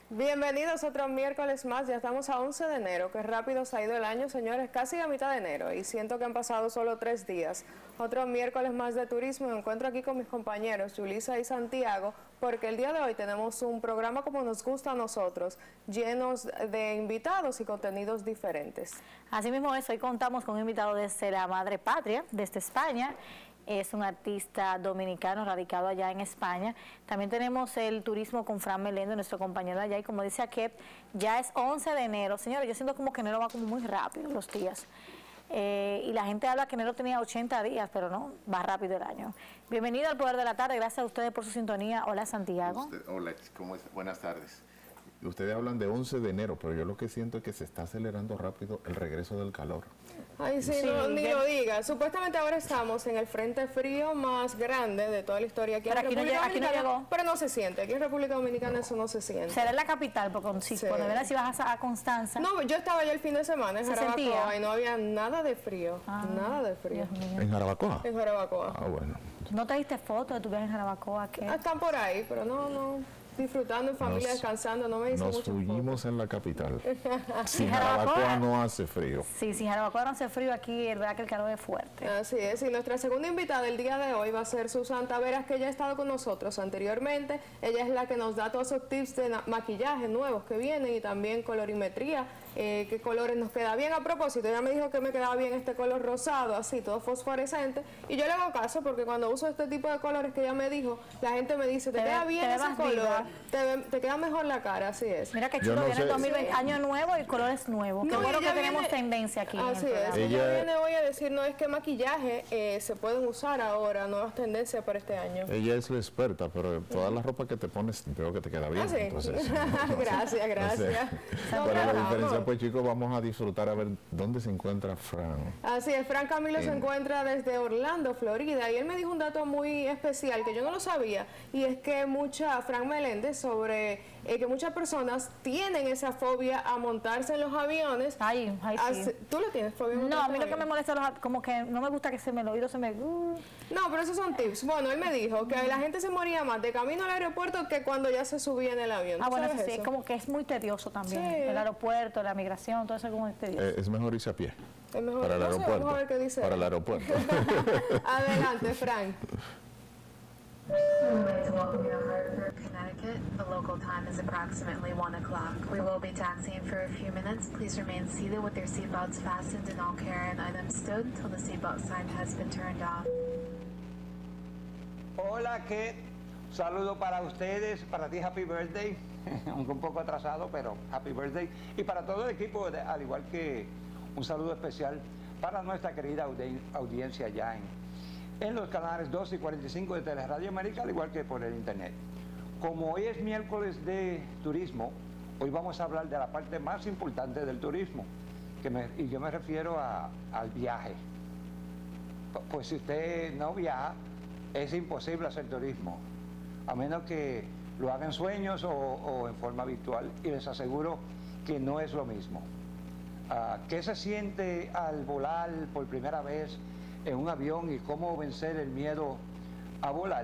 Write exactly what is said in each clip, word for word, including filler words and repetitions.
Bienvenidos otro miércoles más, ya estamos a once de enero, que rápido se ha ido el año, señores, casi a mitad de enero, y siento que han pasado solo tres días. Otro miércoles más de turismo, me encuentro aquí con mis compañeros Yulisa y Santiago, porque el día de hoy tenemos un programa como nos gusta a nosotros, llenos de invitados y contenidos diferentes. Así mismo es, hoy contamos con un invitado desde la madre patria, desde España. Es un artista dominicano radicado allá en España. También tenemos el turismo con Fran Meléndez, nuestro compañero allá, y como dice Akep, ya es once de enero. Señores, yo siento como que enero va como muy rápido los días. Eh, y la gente habla que enero tenía ochenta días, pero no, va rápido el año. Bienvenido al Poder de la Tarde, gracias a ustedes por su sintonía. Hola, Santiago. Usted, hola, ¿cómo es? Buenas tardes. Ustedes hablan de once de enero, pero yo lo que siento es que se está acelerando rápido el regreso del calor. Ay, sí, sí, no, ni lo diga. Supuestamente ahora estamos en el frente frío más grande de toda la historia aquí, pero en aquí República no, aquí no llegó. Pero no se siente. Aquí en República Dominicana eso no se siente. Será en la capital, porque si, sí. Cuando verás si vas a, a Constanza. No, yo estaba allá el fin de semana en Jarabacoa y no había nada de frío. Ah, nada de frío. ¿En Jarabacoa? En Jarabacoa. Ah, bueno. ¿No te diste fotos de tu viaje en Jarabacoa? ¿Qué? Están por ahí, pero no, no. Disfrutando en familia, nos, descansando, no me hice mucho. Nos fuimos en la capital. Si Jarabacoa no hace frío. Sí, si Jarabacoa no hace frío, aquí es verdad que el calor es fuerte. Así es, y nuestra segunda invitada el día de hoy va a ser Susan Taveras, que ya ha estado con nosotros anteriormente. Ella es la que nos da todos esos tips de maquillaje nuevos que vienen y también colorimetría, eh, qué colores nos queda bien. A propósito, ella me dijo que me quedaba bien este color rosado, así, todo fosforescente, y yo le hago caso porque cuando uso este tipo de colores que ella me dijo, la gente me dice, te, te queda bien te ese color. Te, te queda mejor la cara, así es. Mira que chulo, no viene el dos mil veinte, sí. Año nuevo y colores nuevos. No, qué bueno que viene, tenemos tendencia aquí. Así es. Ella, ella viene hoy a decir, no es que maquillaje eh, se pueden usar ahora, nuevas tendencias para este año. Ella es la experta, pero toda la ropa que te pones, creo que te queda bien. ¿Ah, sí? Entonces, no, gracias, gracias. No, para la diferencia, pues chicos, vamos a disfrutar a ver dónde se encuentra Fran. Así es, Fran Camilo en... se encuentra desde Orlando, Florida, y él me dijo un dato muy especial que yo no lo sabía, y es que mucha, Fran Meléndez, sobre eh, que muchas personas tienen esa fobia a montarse en los aviones. Ay, ay, sí. ¿Tú lo tienes, fobia? No, a mí lo que me molesta, los, como que no me gusta que se me el oído se me... Uh. No, pero esos son tips. Bueno, él me dijo que la gente se moría más de camino al aeropuerto que cuando ya se subía en el avión. Ah, bueno, sí, es como que es muy tedioso también. Sí. El aeropuerto, la migración, todo eso es como tedioso. Eh, es mejor irse a pie. Es mejor, para el no aeropuerto. Sé, vamos a ver qué dice. Para el aeropuerto. Adelante, Frank. We would like to welcome you to Hartford, Connecticut. The local time is approximately one o'clock. We will be taxiing for a few minutes. Please remain seated with your seatbelts fastened and all carry-on items stowed until the seatbelt sign has been turned off. Hola, Kate. Saludo para ustedes, para ti Happy Birthday, aunque un poco atrasado, pero Happy Birthday. Y para todo el equipo, al igual que un saludo especial para nuestra querida audi audiencia allá en en los canales doce y cuarenta y cinco de Teleradio América, al igual que por el internet. Como hoy es miércoles de turismo, hoy vamos a hablar de la parte más importante del turismo, que me, y yo me refiero a, al viaje. Pues si usted no viaja, es imposible hacer turismo, a menos que lo haga en sueños o, o en forma virtual, y les aseguro que no es lo mismo. Uh, ¿Qué se siente al volar por primera vez en un avión y cómo vencer el miedo a volar?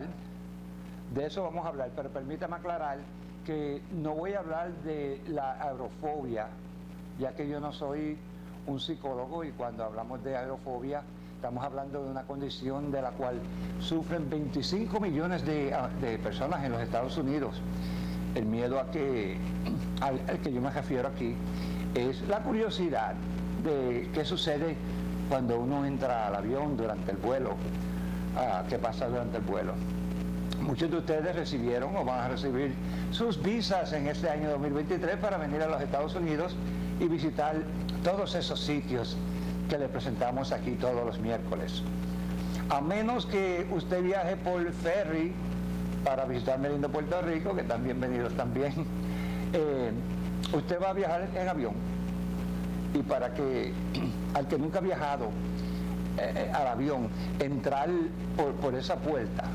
De eso vamos a hablar, pero permítame aclarar que no voy a hablar de la aerofobia, ya que yo no soy un psicólogo, y cuando hablamos de aerofobia estamos hablando de una condición de la cual sufren veinticinco millones de, de personas en los Estados Unidos. El miedo a que, al, al que yo me refiero aquí es la curiosidad de qué sucede cuando uno entra al avión durante el vuelo, uh, qué pasa durante el vuelo. Muchos de ustedes recibieron o van a recibir sus visas en este año dos mil veintitrés para venir a los Estados Unidos y visitar todos esos sitios que le presentamos aquí todos los miércoles. A menos que usted viaje por ferry para visitar mi lindo Puerto Rico, que están bienvenidos también, eh, usted va a viajar en avión. Y para que al que nunca ha viajado eh, al avión, entrar por, por esa puerta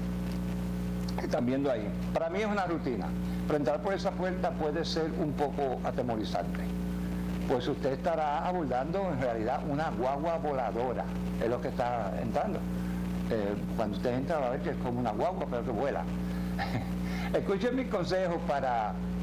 que están viendo ahí, para mí es una rutina, pero entrar por esa puerta puede ser un poco atemorizante, pues usted estará abordando en realidad una guagua voladora, es lo que está entrando. Eh, cuando usted entra va a ver que es como una guagua, pero que vuela. Escuchen mis consejos para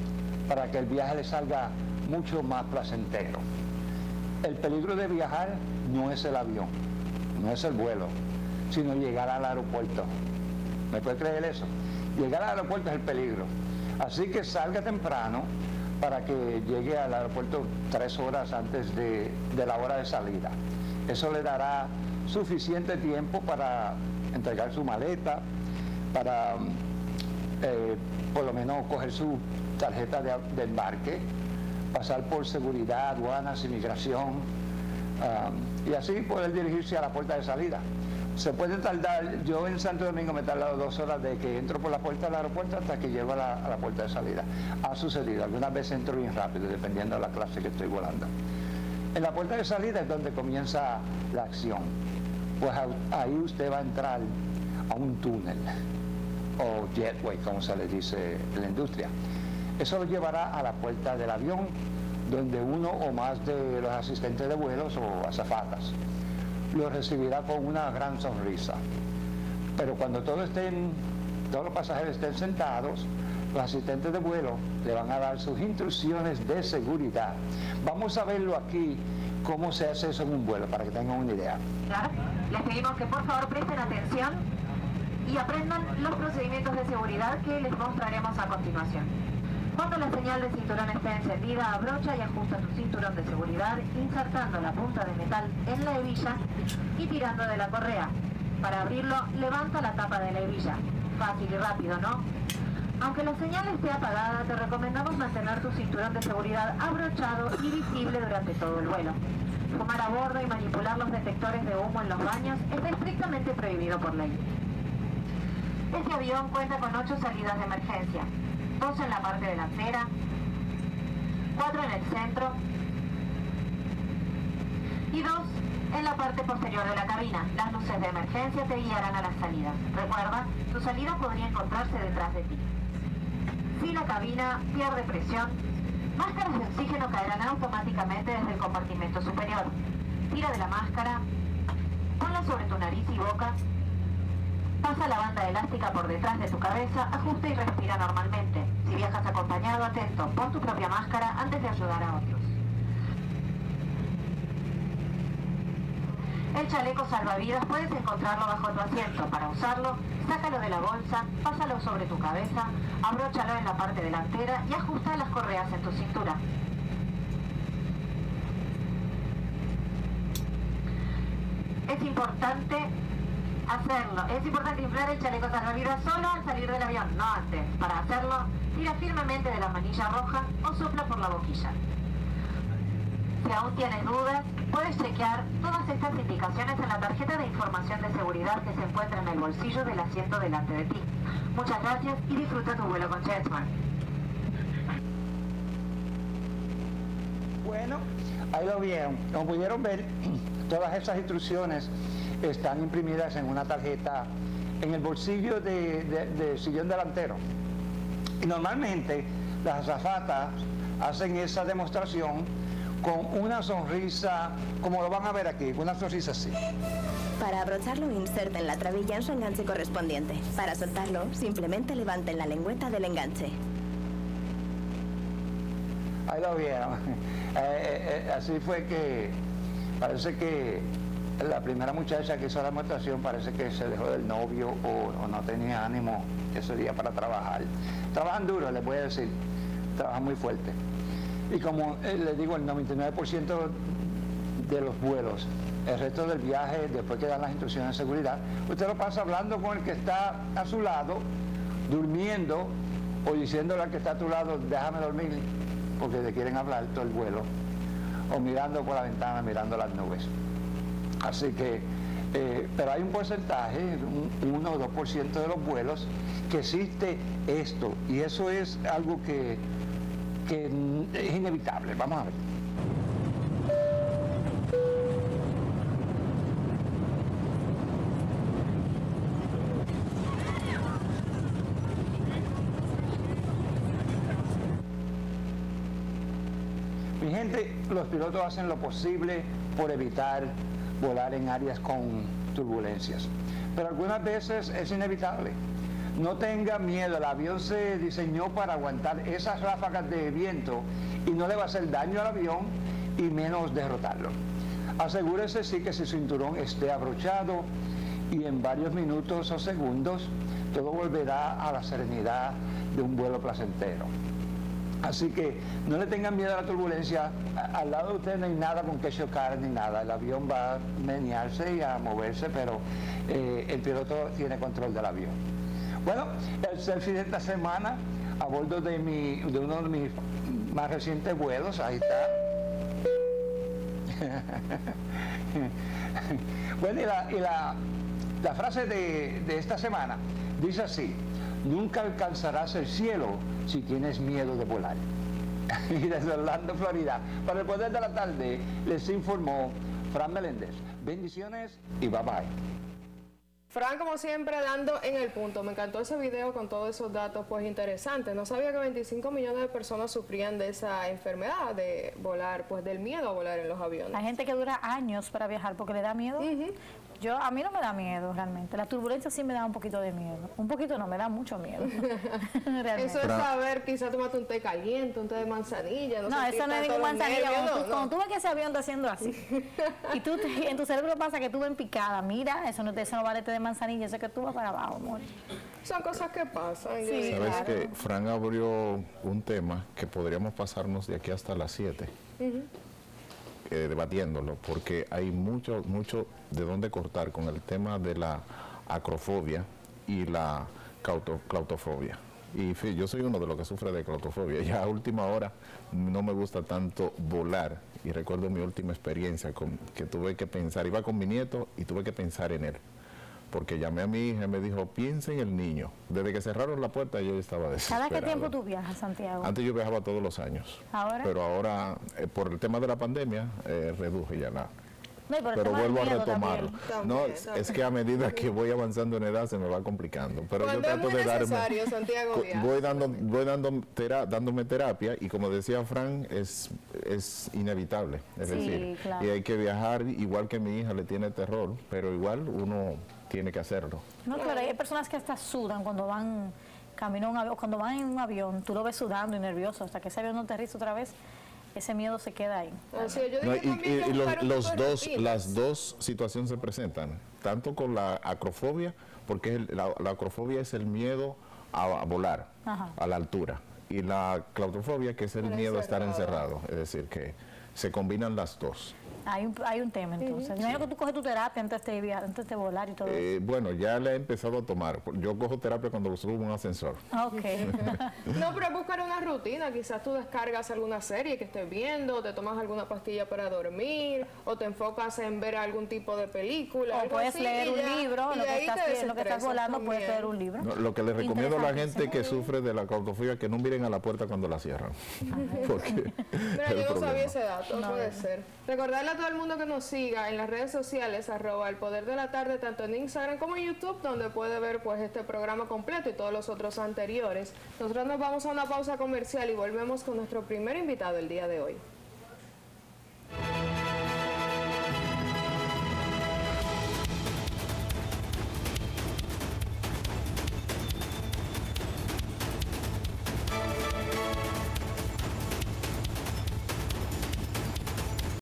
para que el viaje le salga mucho más placentero. El peligro de viajar no es el avión, no es el vuelo, sino llegar al aeropuerto. ¿Me puede creer eso? Llegar al aeropuerto es el peligro. Así que salga temprano para que llegue al aeropuerto tres horas antes de, de la hora de salida. Eso le dará suficiente tiempo para entregar su maleta, para eh, por lo menos coger su tarjeta de, de embarque, pasar por seguridad, aduanas, inmigración, um, y así poder dirigirse a la puerta de salida. Se puede tardar, yo en Santo Domingo me he tardado dos horas de que entro por la puerta del aeropuerto hasta que llego a la, a la puerta de salida. Ha sucedido, algunas veces entro bien rápido, dependiendo de la clase que estoy volando. En la puerta de salida es donde comienza la acción. Pues ahí usted va a entrar a un túnel, o jetway, como se le dice en la industria. Eso lo llevará a la puerta del avión, donde uno o más de los asistentes de vuelos o azafatas lo recibirá con una gran sonrisa. Pero cuando todos estén, todos los pasajeros estén sentados, los asistentes de vuelo le van a dar sus instrucciones de seguridad. Vamos a verlo aquí, cómo se hace eso en un vuelo, para que tengan una idea. Les pedimos que por favor presten atención y aprendan los procedimientos de seguridad que les mostraremos a continuación. Cuando la señal de cinturón esté encendida, abrocha y ajusta tu cinturón de seguridad, insertando la punta de metal en la hebilla y tirando de la correa. Para abrirlo, levanta la tapa de la hebilla. Fácil y rápido, ¿no? Aunque la señal esté apagada, te recomendamos mantener tu cinturón de seguridad abrochado y visible durante todo el vuelo. Fumar a bordo y manipular los detectores de humo en los baños está estrictamente prohibido por ley. Este avión cuenta con ocho salidas de emergencia. Dos en la parte delantera, cuatro en el centro y dos en la parte posterior de la cabina. Las luces de emergencia te guiarán a las salidas. Recuerda, tu salida podría encontrarse detrás de ti. Si la cabina pierde presión, máscaras de oxígeno caerán automáticamente desde el compartimento superior. Tira de la máscara, ponla sobre tu nariz y boca. Pasa la banda elástica por detrás de tu cabeza, ajusta y respira normalmente. Si viajas acompañado, atento, pon tu propia máscara antes de ayudar a otros. El chaleco salvavidas puedes encontrarlo bajo tu asiento. Para usarlo, sácalo de la bolsa, pásalo sobre tu cabeza, abróchalo en la parte delantera y ajusta las correas en tu cintura. Es importante hacerlo. Es importante inflar el chaleco salvavidas solo al salir del avión, no antes. Para hacerlo, tira firmemente de la manilla roja o sopla por la boquilla. Si aún tienes dudas, puedes chequear todas estas indicaciones en la tarjeta de información de seguridad que se encuentra en el bolsillo del asiento delante de ti. Muchas gracias y disfruta tu vuelo con JetSmart. Bueno, ahí lo vieron. Como pudieron ver, todas esas instrucciones están imprimidas en una tarjeta en el bolsillo de, de, de sillón delantero. Y normalmente las azafatas hacen esa demostración con una sonrisa, como lo van a ver aquí, una sonrisa así. Para abrocharlo, inserten la trabilla en su enganche correspondiente. Para soltarlo, simplemente levanten la lengüeta del enganche. Ahí lo vieron. Eh, eh, así fue que parece que la primera muchacha que hizo la demostración parece que se dejó del novio o, o no tenía ánimo ese día para trabajar. Trabajan duro, les voy a decir, trabajan muy fuerte. Y como eh, les digo, el noventa y nueve por ciento de los vuelos, el resto del viaje, después que dan las instrucciones de seguridad, usted lo pasa hablando con el que está a su lado, durmiendo, o diciéndole al que está a tu lado, déjame dormir, porque te quieren hablar todo el vuelo, o mirando por la ventana, mirando las nubes. Así que, eh, pero hay un porcentaje, un uno o dos por ciento de los vuelos, que existe esto, y eso es algo que, que es inevitable. Vamos a ver. Mi gente, los pilotos hacen lo posible por evitar volar en áreas con turbulencias, pero algunas veces es inevitable. No tenga miedo, el avión se diseñó para aguantar esas ráfagas de viento y no le va a hacer daño al avión y menos derrotarlo. Asegúrese sí que su cinturón esté abrochado y en varios minutos o segundos todo volverá a la serenidad de un vuelo placentero. Así que no le tengan miedo a la turbulencia. Al lado de usted no hay nada con que chocar ni nada. El avión va a menearse y a moverse, pero eh, el piloto tiene control del avión. Bueno, el selfie de esta semana a bordo de, mi, de uno de mis más recientes vuelos. Ahí está. Bueno, y la, y la, la frase de, de esta semana dice así: nunca alcanzarás el cielo si tienes miedo de volar. Y desde Orlando, Florida, para el Poder de la Tarde, les informó Fran Meléndez. Bendiciones y bye bye. Fran, como siempre, dando en el punto. Me encantó ese video con todos esos datos pues interesantes. No sabía que veinticinco millones de personas sufrían de esa enfermedad de volar, pues del miedo a volar en los aviones. Hay gente que dura años para viajar porque le da miedo. Uh-huh. Yo, a mí no me da miedo realmente. La turbulencia sí me da un poquito de miedo. Un poquito no, me da mucho miedo. Eso es saber, quizás tomate un té caliente, un té de manzanilla. No, no eso no es ningún manzanilla. Cuando, no, tú, no. cuando tú ves que ese avión está haciendo así, y tú te, en tu cerebro pasa que tú ven picada, mira, eso no, eso no vale té de manzanilla, eso es que tú vas para abajo, amor. Son cosas que pasan. Sí, Sabes claro. que Fran abrió un tema que podríamos pasarnos de aquí hasta las siete. Uh-huh. Eh, debatiéndolo, porque hay mucho, mucho de dónde cortar con el tema de la acrofobia y la clauto, claustrofobia. Y sí, yo soy uno de los que sufre de claustrofobia. Ya a última hora no me gusta tanto volar. Y recuerdo mi última experiencia con, que tuve que pensar, iba con mi nieto y tuve que pensar en él. Porque llamé a mi hija y me dijo, piensa en el niño. Desde que cerraron la puerta yo estaba desesperado. ¿Cada qué tiempo tú viajas, Santiago? Antes yo viajaba todos los años. ¿Ahora? Pero ahora, eh, por el tema de la pandemia, eh, reduje ya la... No, pero pero vuelvo a retomarlo. También, no, también. Es que a medida que voy avanzando en edad se me va complicando. Pero yo trato de darme... Santiago, voy dando, voy dando tera, dándome terapia y como decía Fran, es, es inevitable. Es sí, decir, claro. Y hay que viajar, igual que mi hija le tiene terror, pero igual uno tiene que hacerlo. No, claro, hay personas que hasta sudan cuando van camino a un avión, cuando van en un avión, tú lo ves sudando y nervioso, hasta que ese avión no aterriza otra vez, ese miedo se queda ahí. O sea, yo no, digo y y, y los, los dos, rutinas. las dos situaciones se presentan, tanto con la acrofobia, porque el, la, la acrofobia es el miedo a, a volar, Ajá. a la altura, y la claustrofobia, que es el Pero miedo encerrado. a estar encerrado, es decir, que se combinan las dos. Hay un, hay un tema entonces. Uh-huh. Me imagino que tú coges tu terapia antes de, viajar, antes de volar y todo eh, eso. Bueno, ya le he empezado a tomar. Yo cojo terapia cuando subo un ascensor. Ok. No, pero buscar una rutina. Quizás tú descargas alguna serie que estés viendo, te tomas alguna pastilla para dormir, o te enfocas en ver algún tipo de película. O puedes así, leer un ya, libro, lo que, estás, lo que estás volando, también. puedes leer un libro. No, lo que le recomiendo a la gente que sufre de la claustrofobia, que no miren a la puerta cuando la cierran. Porque Mira, yo no problema. sabía ese dato, no puede no. ser. Recordarle a todo el mundo que nos siga en las redes sociales, arroba el poder de la tarde, tanto en Instagram como en YouTube, donde puede ver pues este programa completo y todos los otros anteriores. Nosotros nos vamos a una pausa comercial y volvemos con nuestro primer invitado el día de hoy.